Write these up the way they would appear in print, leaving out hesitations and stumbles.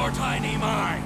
your tiny mind!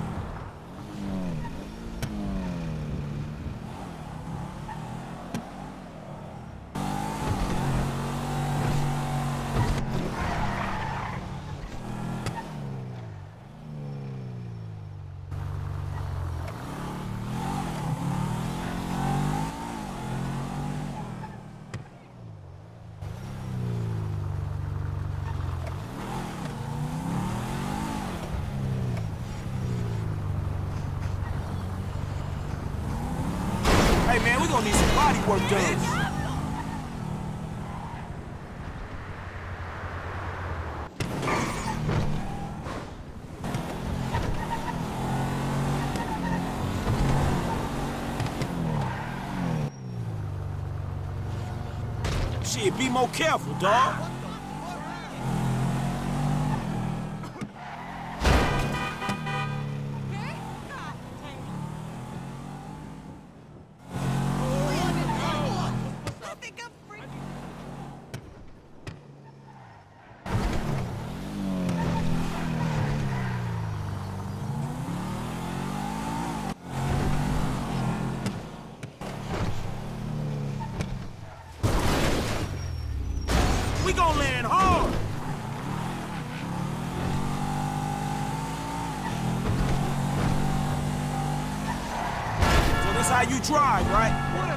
Hey man, we gonna need some body work done. Shit, be more careful, dawg. We gon' land hard. So this how you drive, right?